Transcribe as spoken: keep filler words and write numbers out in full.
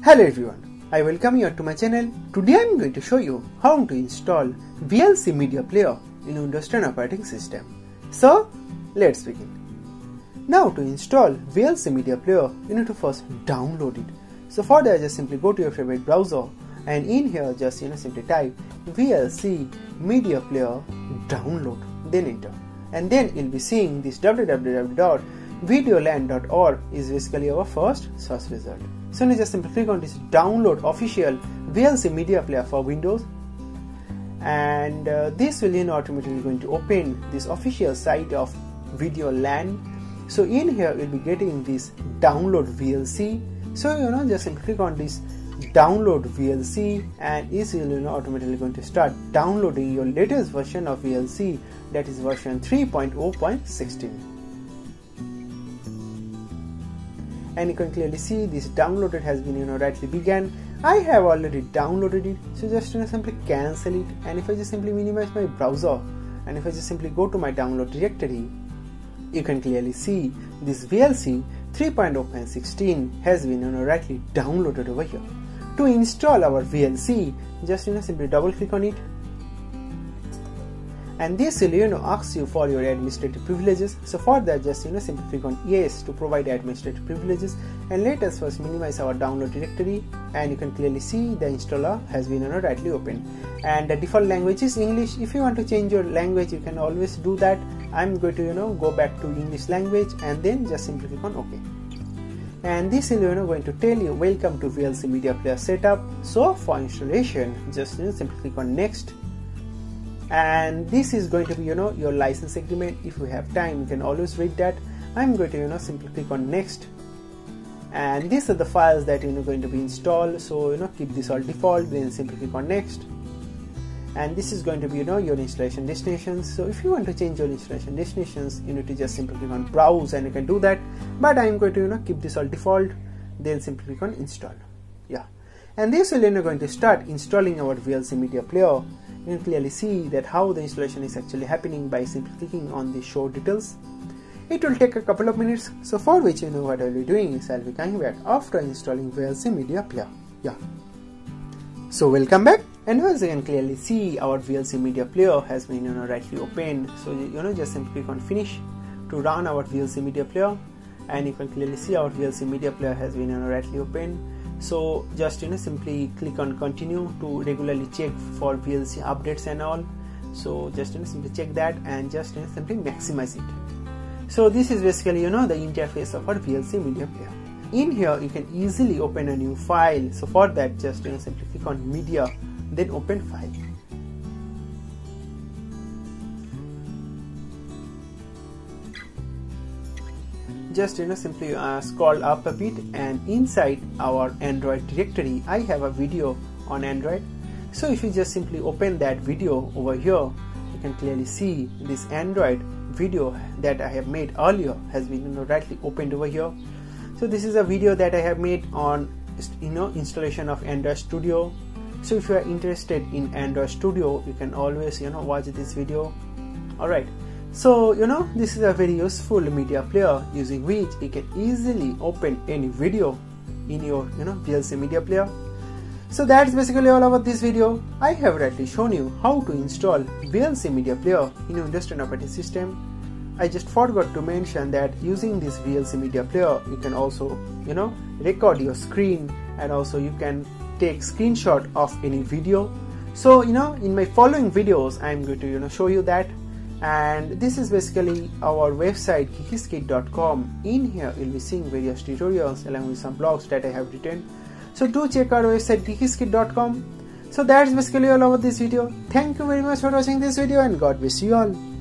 Hello everyone, I welcome you to my channel. Today I am going to show you how to install V L C Media Player in Windows ten operating system. So let's begin. Now to install V L C Media Player, you need to first download it. So for that, just simply go to your favorite browser and in here just you know simply type V L C Media Player download, then enter, and then you'll be seeing this w w w dot video lan dot org is basically our first search result. So now just simply click on this download official V L C Media Player for Windows, and uh, this will you know automatically going to open this official site of VideoLAN. So in here you'll be getting this download V L C. So you know just simply click on this download V L C, and this will you know automatically going to start downloading your latest version of V L C, that is version three point zero point sixteen. And you can clearly see this downloaded has been you know rightly began. I have already downloaded it, so just you know simply cancel it. And if I just simply minimize my browser, and if I just simply go to my download directory, you can clearly see this V L C three point zero point sixteen has been you know rightly downloaded over here. To install our V L C, just you know simply double click on it, and this will you know ask you for your administrative privileges. So for that, just you know simply click on yes to provide administrative privileges, and let us first minimize our download directory. And you can clearly see the installer has been you know rightly opened, and the default language is English. If you want to change your language, you can always do that. I'm going to you know go back to English language, and then just simply click on OK. And this is you know going to tell you welcome to V L C Media Player setup. So for installation, just you know simply click on next, and this is going to be you know your license agreement. If you have time, you can always read that. I'm going to you know simply click on next, and these are the files that you know going to be installed. So you know keep this all default, then simply click on next, and this is going to be you know your installation destinations. So if you want to change your installation destinations, you need to just simply click on browse, and you can do that, but I'm going to you know keep this all default, then simply click on install. Yeah, and this will you know going to start installing our V L C Media Player. You can clearly see that how the installation is actually happening by simply clicking on the show details. It will take a couple of minutes, so for which you know what I'll be doing is I'll be coming back after installing V L C Media Player. Yeah, so welcome back, and as you can clearly see, our V L C Media Player has been you know rightly opened. So you know just simply click on finish to run our V L C Media Player, and you can clearly see our V L C Media Player has been you know rightly opened. So just you know simply click on continue to regularly check for V L C updates and all. So just you know simply check that, and just you know simply maximize it. So this is basically you know the interface of our V L C Media Player. In here you can easily open a new file. So for that, just you know simply click on media, then open file. Just you know simply uh, scroll up a bit, and inside our Android directory I have a video on Android. So if you just simply open that video over here, you can clearly see this Android video that I have made earlier has been you know rightly opened over here. So this is a video that I have made on you know installation of Android Studio. So if you are interested in Android Studio, you can always you know watch this video. Alright, so you know this is a very useful media player using which you can easily open any video in your you know V L C Media Player. So that's basically all about this video. I have rightly shown you how to install V L C Media Player in Windows ten operating system. I just forgot to mention that using this V L C Media Player, you can also you know record your screen, and also you can take screenshot of any video. So you know in my following videos I'm going to you know show you that. And this is basically our website geeky script dot com. In here you'll be seeing various tutorials along with some blogs that I have written. So do check our website geeky script dot com. So that's basically all about this video. Thank you very much for watching this video, and God bless you all.